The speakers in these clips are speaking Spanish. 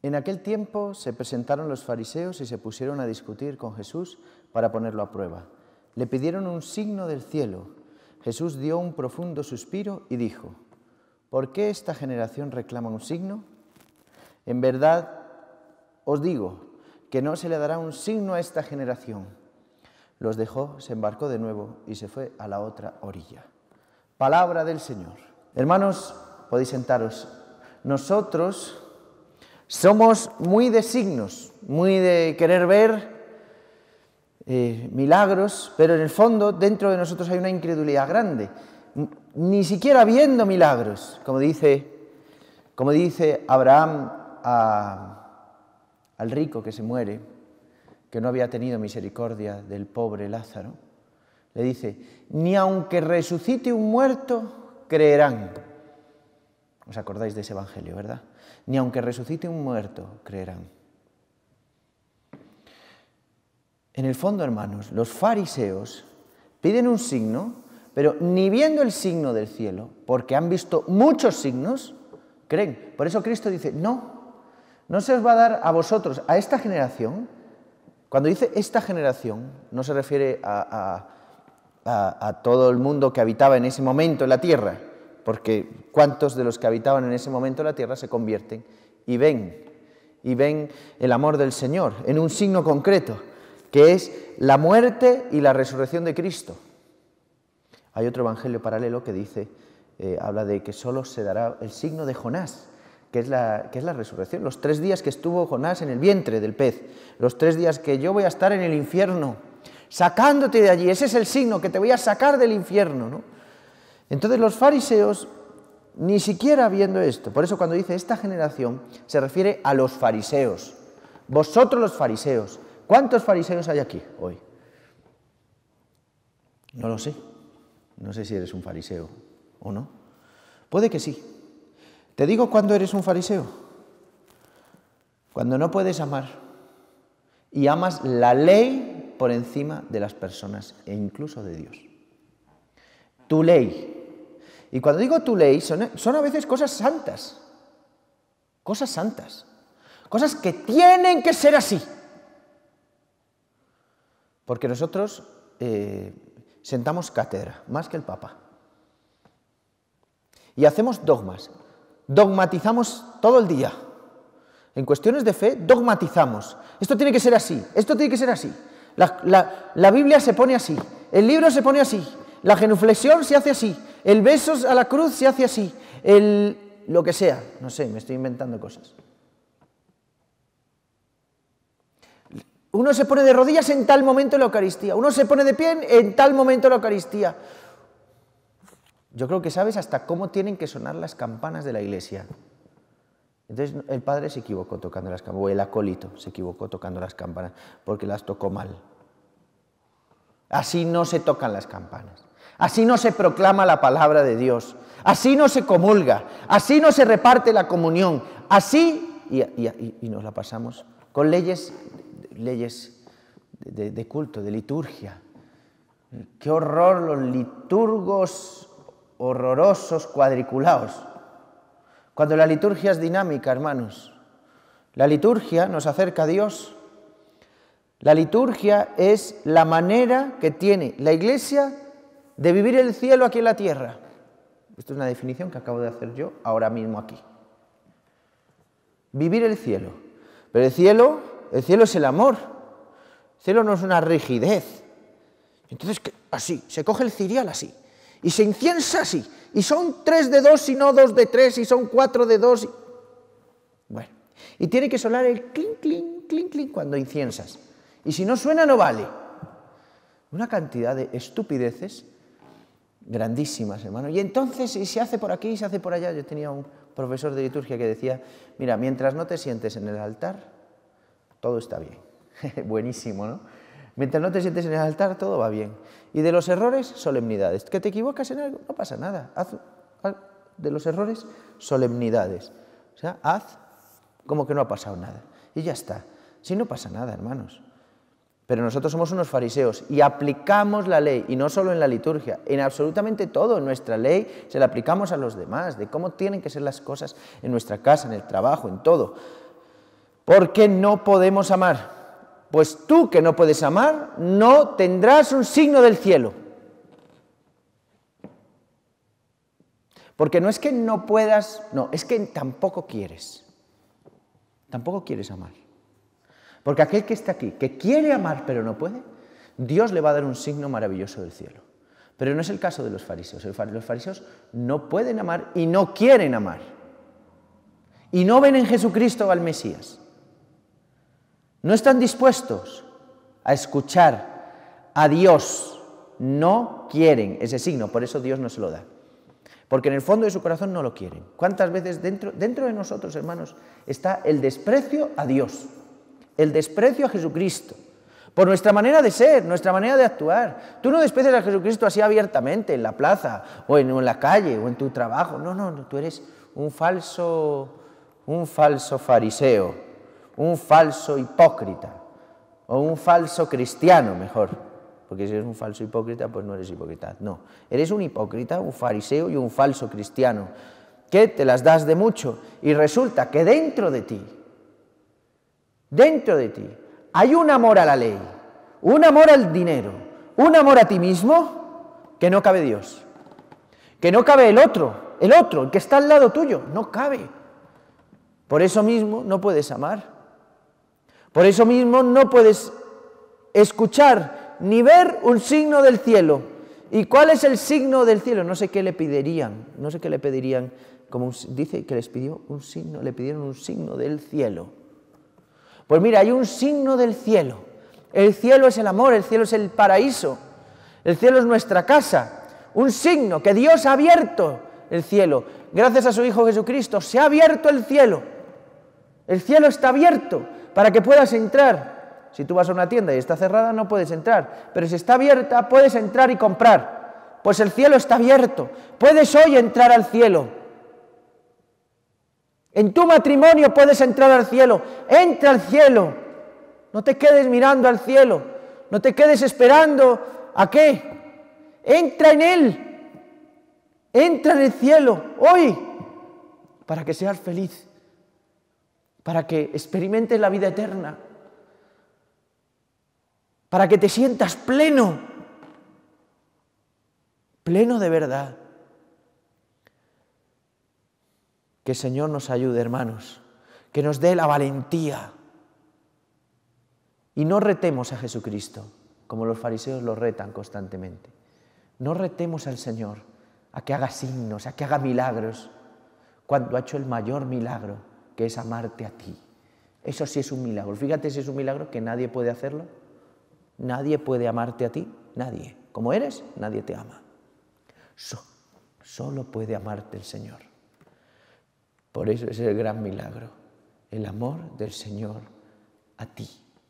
En aquel tiempo se presentaron los fariseos y se pusieron a discutir con Jesús para ponerlo a prueba. Le pidieron un signo del cielo. Jesús dio un profundo suspiro y dijo: ¿por qué esta generación reclama un signo? En verdad os digo que no se le dará un signo a esta generación. Los dejó, se embarcó de nuevo y se fue a la otra orilla. Palabra del Señor. Hermanos, podéis sentaros. Nosotros somos muy de signos, muy de querer ver milagros, pero en el fondo dentro de nosotros hay una incredulidad grande. Ni siquiera viendo milagros, como dice Abraham al rico que se muere, que no había tenido misericordia del pobre Lázaro, le dice: ni aunque resucite un muerto, creerán. ¿Os acordáis de ese evangelio, verdad? Ni aunque resucite un muerto, creerán. En el fondo, hermanos, los fariseos piden un signo, pero ni viendo el signo del cielo, porque han visto muchos signos, creen. Por eso Cristo dice: no se os va a dar a vosotros, a esta generación. Cuando dice esta generación, no se refiere a todo el mundo que habitaba en ese momento en la tierra, porque ¿cuántos de los que habitaban en ese momento en la tierra se convierten y ven el amor del Señor en un signo concreto, que es la muerte y la resurrección de Cristo? Hay otro evangelio paralelo que dice, habla de que solo se dará el signo de Jonás, que es la resurrección. Los 3 días que estuvo Jonás en el vientre del pez, los 3 días que yo voy a estar en el infierno, sacándote de allí, ese es el signo, que te voy a sacar del infierno, ¿no? Entonces los fariseos, ni siquiera viendo esto, por eso cuando dice esta generación, se refiere a los fariseos. Vosotros los fariseos. ¿Cuántos fariseos hay aquí hoy? No lo sé. No sé si eres un fariseo o no. Puede que sí. Te digo cuándo eres un fariseo. Cuando no puedes amar y amas la ley por encima de las personas e incluso de Dios. Tu ley. Y cuando digo tu ley, son a veces cosas santas. Cosas santas. Cosas que tienen que ser así. Porque nosotros sentamos cátedra, más que el Papa. Y hacemos dogmas. Dogmatizamos todo el día. En cuestiones de fe, dogmatizamos. Esto tiene que ser así, esto tiene que ser así. La Biblia se pone así, el libro se pone así, la genuflexión se hace así, el beso a la cruz se hace así, lo que sea. No sé, me estoy inventando cosas. Uno se pone de rodillas en tal momento en la Eucaristía, uno se pone de pie en tal momento en la Eucaristía. Yo creo que sabes hasta cómo tienen que sonar las campanas de la iglesia. Entonces el padre se equivocó tocando las campanas, o el acólito se equivocó tocando las campanas, porque las tocó mal. Así no se tocan las campanas, así no se proclama la palabra de Dios, así no se comulga, así no se reparte la comunión, así, y nos la pasamos con leyes de culto, de liturgia. ¡Qué horror los liturgos horrorosos cuadriculados! Cuando la liturgia es dinámica, hermanos. La liturgia nos acerca a Dios. La liturgia es la manera que tiene la Iglesia de vivir el cielo aquí en la tierra. Esto es una definición que acabo de hacer yo ahora mismo aquí. Vivir el cielo. Pero el cielo es el amor. El cielo no es una rigidez. Entonces, así, se coge el cirial así. Y se inciensa así. Y son 3 de 2 y no 2 de 3 y son 4 de 2. Bueno, y tiene que sonar el clink, clink, clink, clink cuando inciensas. Y si no suena, no vale. Una cantidad de estupideces grandísimas, hermano. Y entonces, y se hace por aquí, y se hace por allá. Yo tenía un profesor de liturgia que decía: mira, mientras no te sientes en el altar, todo está bien. Buenísimo, ¿no? Mientras no te sientes en el altar, todo va bien. Y de los errores, solemnidades. ¿Que te equivocas en algo? No pasa nada. Haz de los errores, solemnidades. O sea, haz como que no ha pasado nada. Y ya está. Si no pasa nada, hermanos. Pero nosotros somos unos fariseos y aplicamos la ley, y no solo en la liturgia, en absolutamente todo. En nuestra ley se la aplicamos a los demás, de cómo tienen que ser las cosas en nuestra casa, en el trabajo, en todo. ¿Por qué no podemos amar? Pues tú que no puedes amar, no tendrás un signo del cielo. Porque no es que no puedas, no, es que tampoco quieres. Tampoco quieres amar. Porque aquel que está aquí, que quiere amar pero no puede, Dios le va a dar un signo maravilloso del cielo. Pero no es el caso de los fariseos. Los fariseos no pueden amar y no quieren amar. Y no ven en Jesucristo al Mesías. No están dispuestos a escuchar a Dios. No quieren ese signo, por eso Dios no se lo da. Porque en el fondo de su corazón no lo quieren. ¿Cuántas veces dentro de nosotros, hermanos, está el desprecio a Dios? El desprecio a Jesucristo. Por nuestra manera de ser, nuestra manera de actuar. Tú no desprecias a Jesucristo así abiertamente, en la plaza, o en la calle, o en tu trabajo. No, tú eres un falso fariseo, un falso hipócrita, o un falso cristiano, mejor. Porque si eres un falso hipócrita, pues no eres hipócrita. No, eres un hipócrita, un fariseo y un falso cristiano, que te las das de mucho. Y resulta que dentro de ti, hay un amor a la ley, un amor al dinero, un amor a ti mismo, que no cabe Dios. Que no cabe el otro, el que está al lado tuyo, no cabe. Por eso mismo no puedes amar. Por eso mismo no puedes escuchar ni ver un signo del cielo. ¿Y cuál es el signo del cielo? No sé qué le pedirían, como dice que les pidió un signo, le pidieron un signo del cielo. Pues mira, hay un signo del cielo. El cielo es el amor, el cielo es el paraíso, el cielo es nuestra casa. Un signo que Dios ha abierto el cielo. Gracias a su Hijo Jesucristo se ha abierto el cielo. El cielo está abierto para que puedas entrar. Si tú vas a una tienda y está cerrada, no puedes entrar. Pero si está abierta, puedes entrar y comprar. Pues el cielo está abierto. Puedes hoy entrar al cielo. En tu matrimonio puedes entrar al cielo. Entra al cielo. No te quedes mirando al cielo. No te quedes esperando ¿a qué? Entra en él. Entra en el cielo hoy para que seas feliz. Para que experimentes la vida eterna. Para que te sientas pleno, pleno de verdad. Que el Señor nos ayude, hermanos, que nos dé la valentía. Y no retemos a Jesucristo, como los fariseos lo retan constantemente. No retemos al Señor a que haga signos, a que haga milagros, cuando ha hecho el mayor milagro, que es amarte a ti. Eso sí es un milagro. Fíjate si es un milagro que nadie puede hacerlo. Nadie puede amarte a ti, nadie. Como eres, nadie te ama. Solo puede amarte el Señor. Por eso es el gran milagro, el amor del Señor a ti,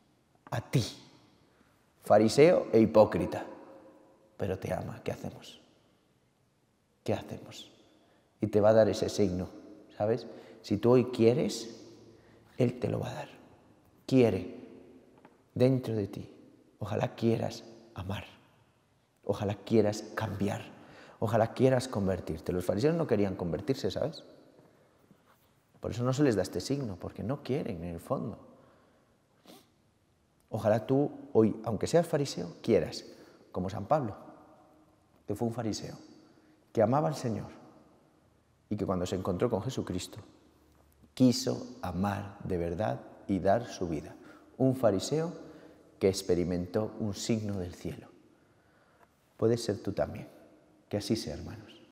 fariseo e hipócrita, pero te ama. ¿Qué hacemos? ¿Qué hacemos? Y te va a dar ese signo, ¿sabes? Si tú hoy quieres, Él te lo va a dar. Quiere dentro de ti. Ojalá quieras amar, ojalá quieras cambiar, ojalá quieras convertirte. Los fariseos no querían convertirse, ¿sabes? Por eso no se les da este signo, porque no quieren en el fondo. Ojalá tú hoy, aunque seas fariseo, quieras, como San Pablo, que fue un fariseo, que amaba al Señor y que cuando se encontró con Jesucristo, quiso amar de verdad y dar su vida. Un fariseo que experimentó un signo del cielo. Puedes ser tú también. Que así sea, hermanos.